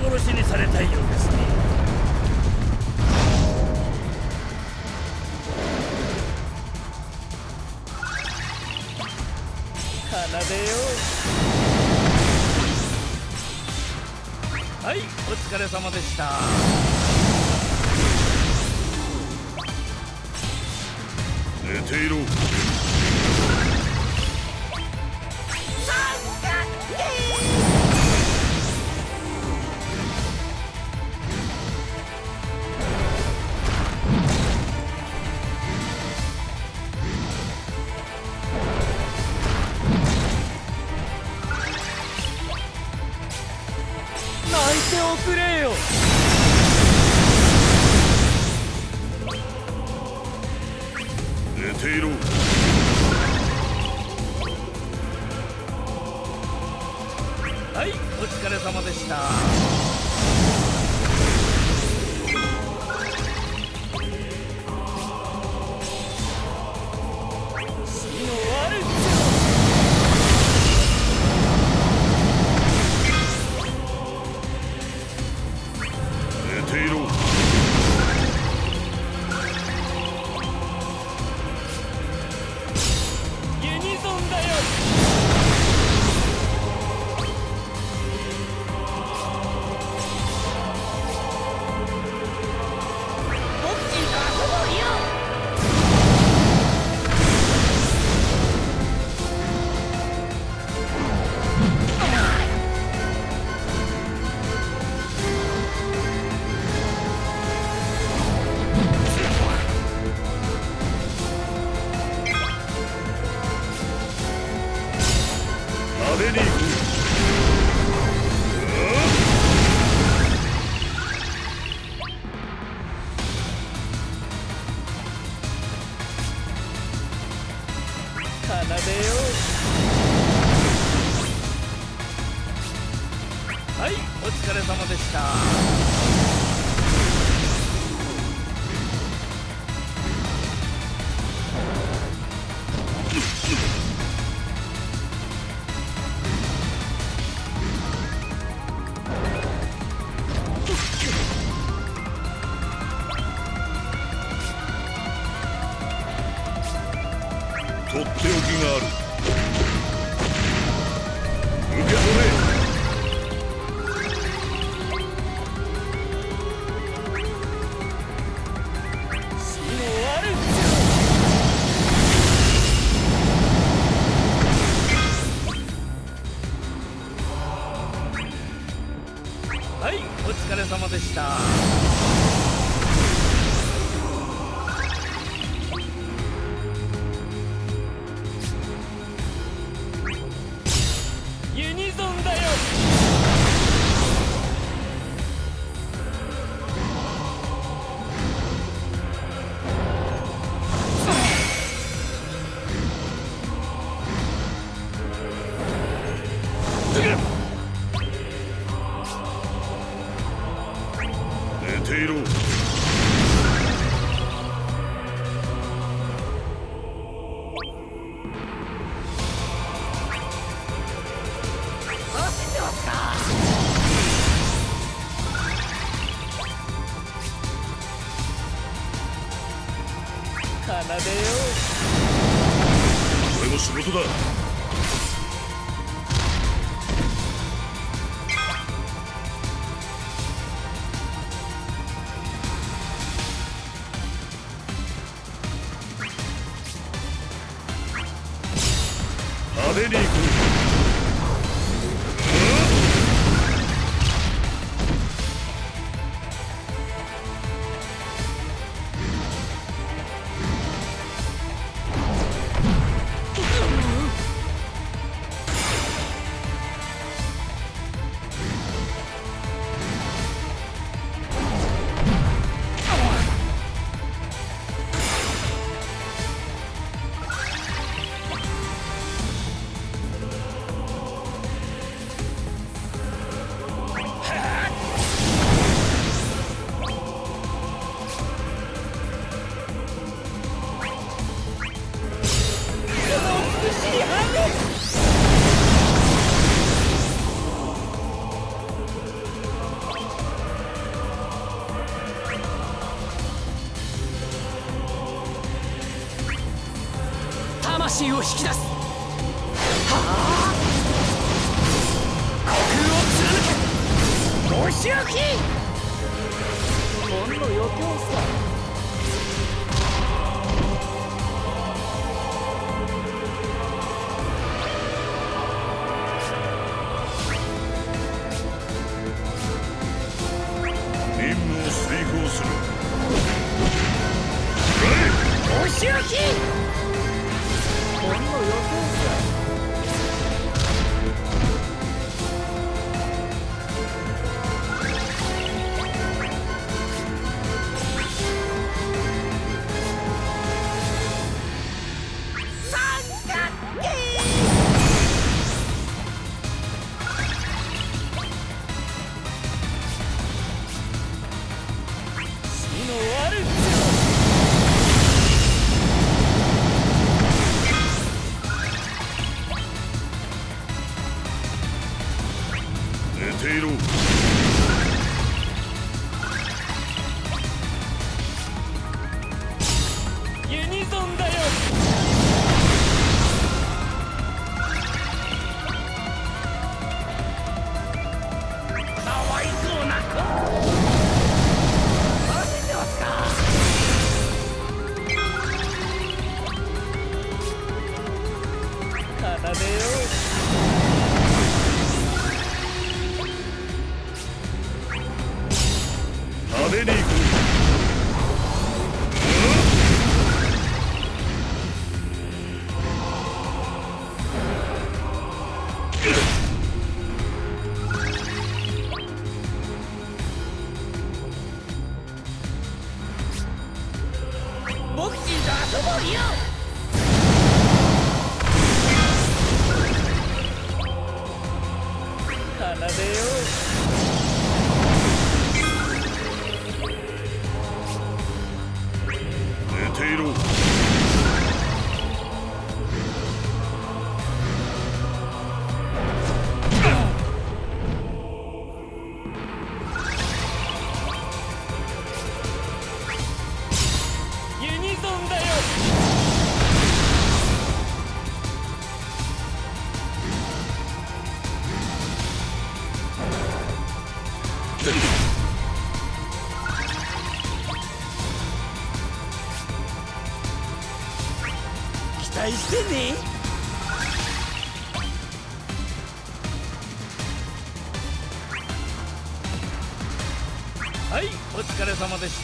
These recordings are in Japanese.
殺しにされたいようですね。奏でよう。はい、お疲れ様でした。 寝ていろ。 泣いておくれよ。 寝ていろ。 はい、お疲れ様でした。死の悪い。 寝ていろ。 ユニゾンだよ。 ボクシーと遊ぼうよ。 食べに行こう。 奏でよう。はい、お疲れ様でした。 とっておきがある。受け取れ。 死の悪い。はい、お疲れ様でした。ユニゾンだよ。 寝ていろ。 そうしてますか。 奏でよこれも仕事だ。食べに行こ魂を引き出す。はあ、虚空を貫け。 お仕置き。 ほんの余興さ。 任務を遂行する。 お仕置き。 ほんの余興さ。 寝ていろ。 ユニゾンだよ。 かわいそうな子。マジでますか。 奏でよう。 派手に行く。 ボクシンと遊ぼうよ。 奏でよう。 寝ていろ。 ユニゾンだよ。 期待してね。 はい、お疲れ様でした。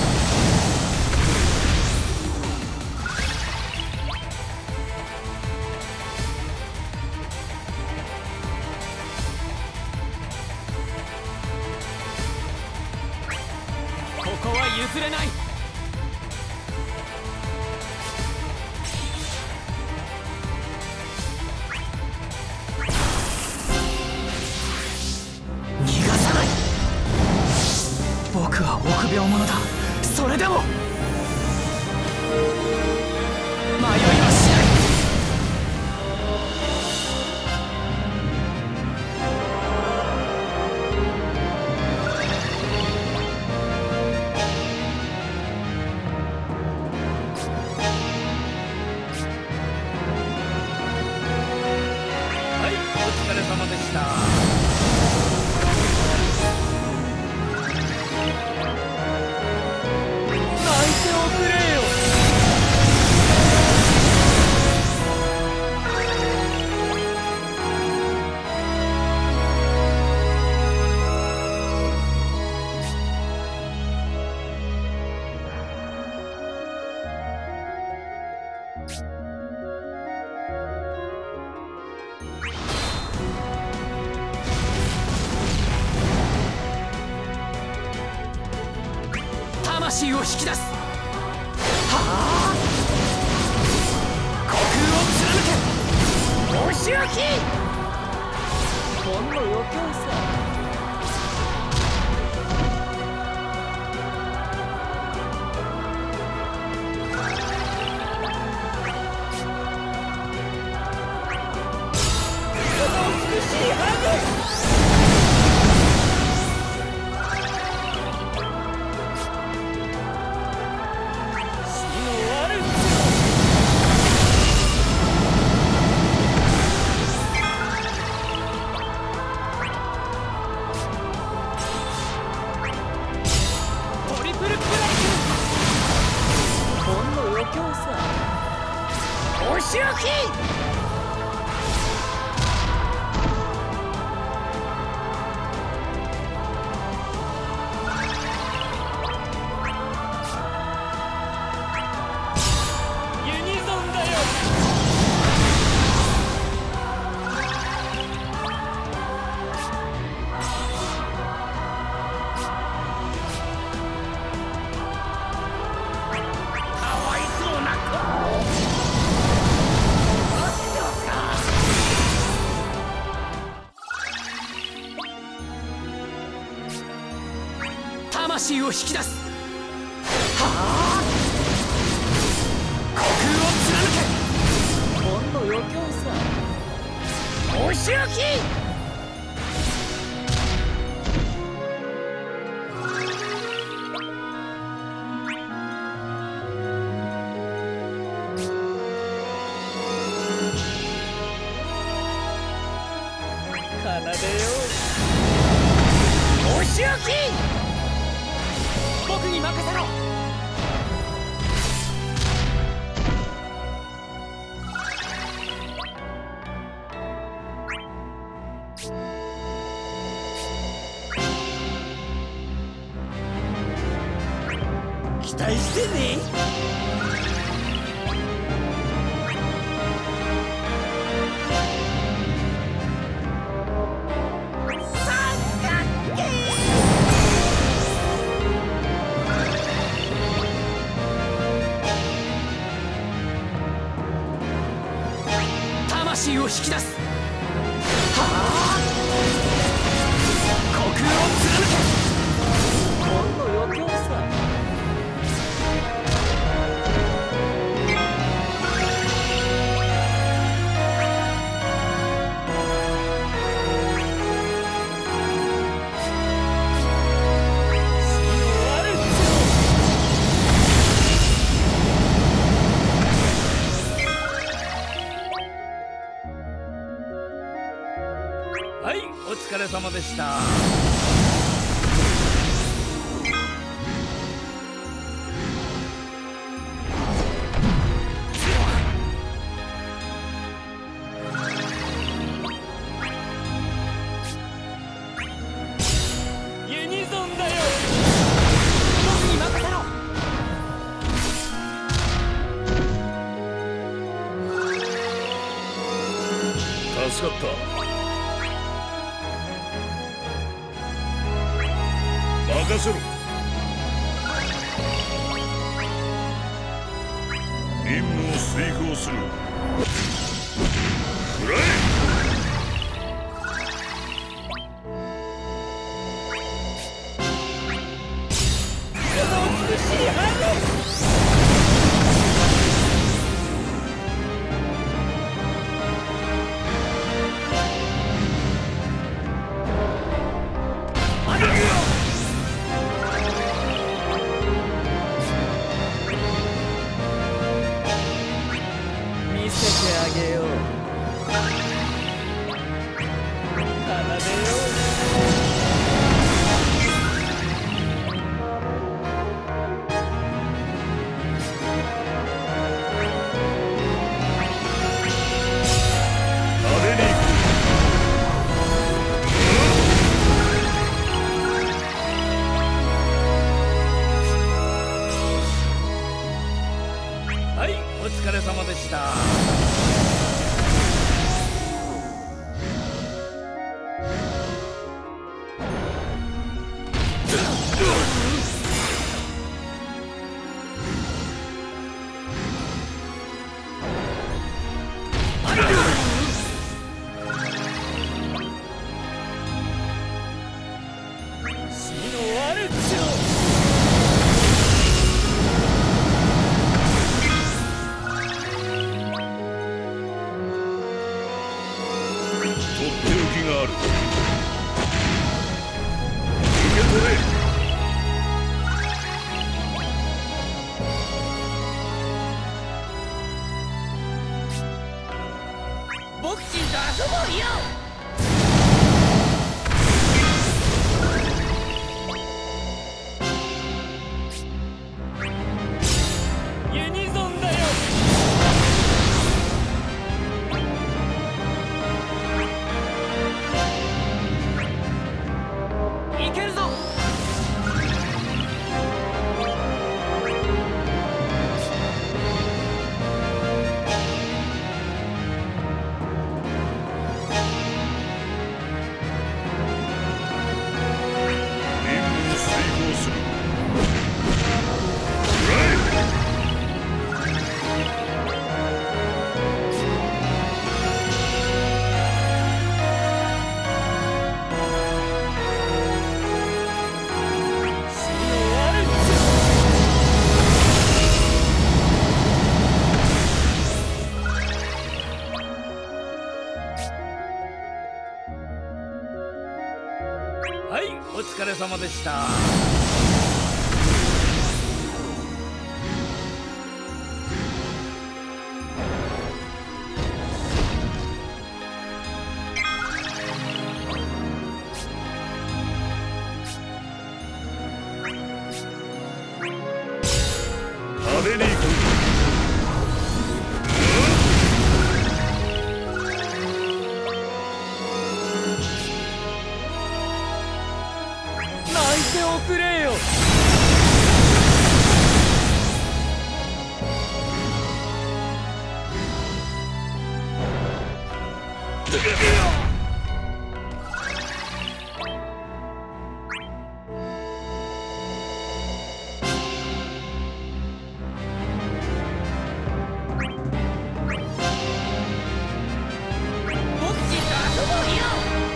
ここは譲れない。逃がさない。僕は臆病者だ。それでも迷いはしない。 はい、お疲れ様でした。 泣いておくれよ。魂を引き出す。はあ、虚空を貫け。 お仕置き。 ほんの余興さ。 美しいハグ。 お仕置き。 魂を引き出す。はあ、虚空を貫け。ほんの余興さ。 お仕置き。 奏でよお仕置き。 僕に任せろ。 期待してね。 魂を引き出す。はあ、虚空を貫け。ほんの余興さ。 はい、お疲れ様でした。ユニゾンだよ。 僕に任せろ。 助かった。任せろ。任務を遂行する。食らえ。 美しい花。 見せてあげよう。奏でよ派手に行く。 はい、お疲れ様でした。死のワルツを。 とっておきがある。受け取れ。 僕ちんと遊ぼうよ。 ユニゾンだよ。 疲れ様でした。 派手に行こう。 泣いておくれよ。 僕ちんと遊ぼうよ。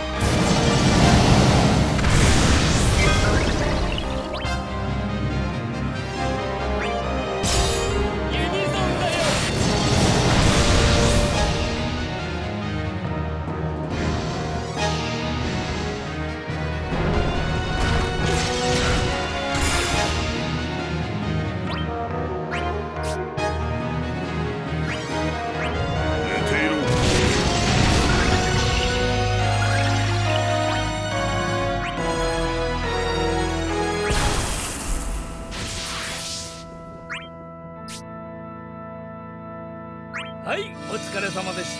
ユニゾンだよ。 寝ていろ。 はい、お疲れ様でした。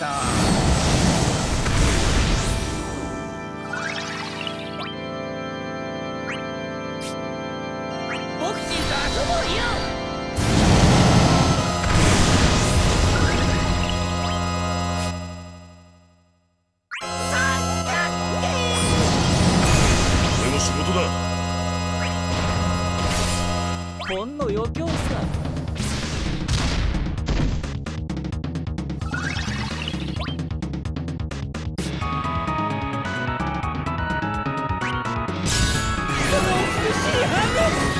僕ちんと遊ぼうよ。 これも仕事だ。 ほんの余興さ。 美しい羽。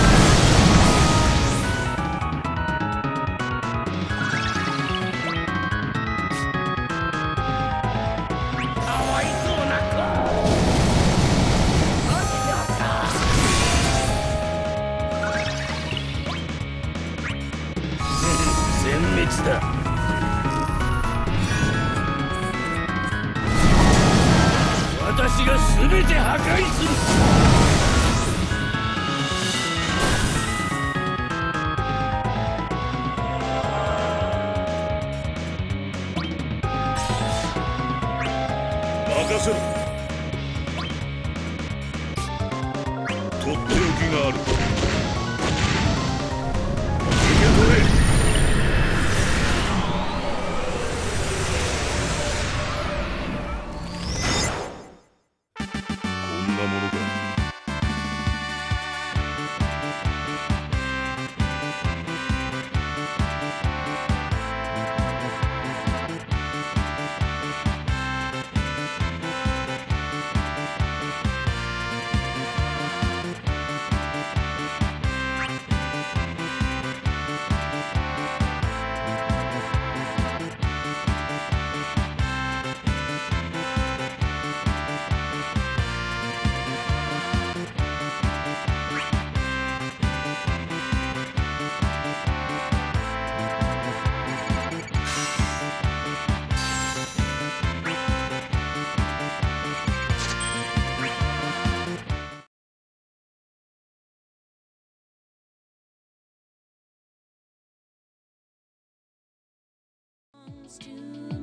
かわいそうな子。あっやった全滅だ。私が全て破壊する。 任せろ。とっておきがある。受け取れ。こんなものか。 To